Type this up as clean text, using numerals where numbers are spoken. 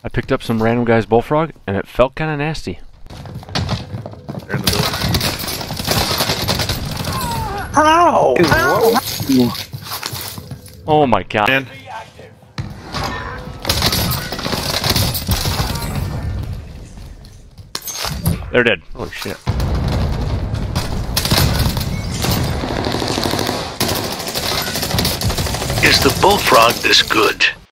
I picked up some random guy's bullfrog, and it felt kind of nasty. They're in the building. Ow! Ow! Oh my god. Man. They're dead. Holy shit. Is the bullfrog this good?